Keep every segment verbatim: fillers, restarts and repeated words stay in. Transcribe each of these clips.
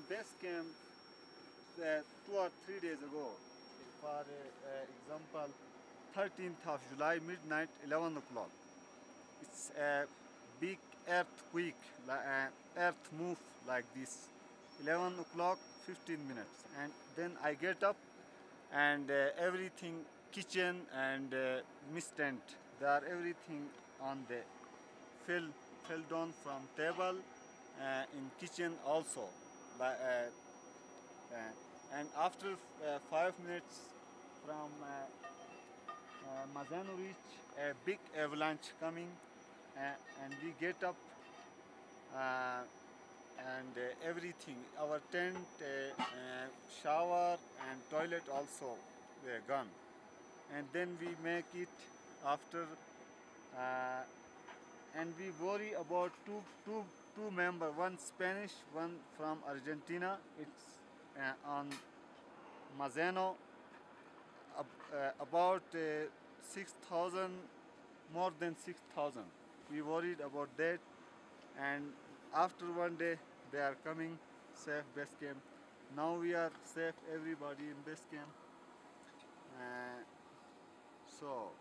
base camp uh, two or three days ago. For uh, uh, example, thirteenth of July, midnight, eleven o'clock. It's a big earthquake, uh, earth move like this. eleven o'clock, fifteen minutes, and then I get up, and uh, everything, kitchen and uh, mist tent, they are everything on the fell fell down from table, uh, in kitchen also. Like, uh, uh, and after uh, five minutes from uh, uh, Mazano reach, a big avalanche coming, uh, and we get up, uh, and uh, everything, our tent, uh, uh, shower and toilet also were gone. And then we make it after, uh, and we worry about two two two member, one Spanish, one from Argentina. It's uh, on Mazeno, uh, uh, about uh, six thousand, more than six thousand. We worried about that, and after one day they are coming safe base camp. Now we are safe, everybody in base camp. Uh, so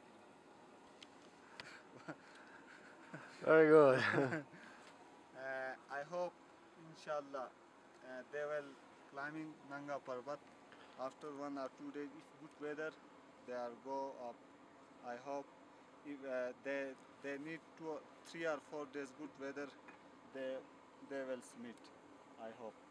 Very good. uh, I hope, inshallah, uh, they will climbing Nanga Parbat after one or two days. If good weather, they are go up. I hope if uh, they they need two, three or four days good weather, they they will submit. I hope.